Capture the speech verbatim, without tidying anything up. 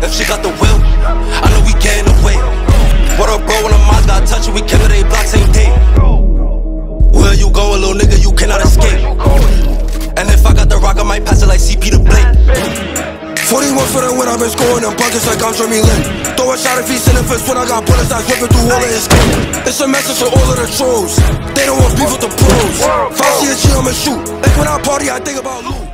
if she got the will. I know we getting away. What up, bro? When the mods got touched, we came to they block same day. Where you going, little nigga? You cannot escape. And if I got the rock, I might pass it like C P to Blake. forty-one for the win, I've been scoring them buckets like I'm Jeremy Lin. Throw a shot if he's in the fist when I got bullets that's ripping through all of his skin. It's a message to all of the trolls. They don't want beef with the pros. If I see a G, I'ma shoot. Like when I party, I think about loot.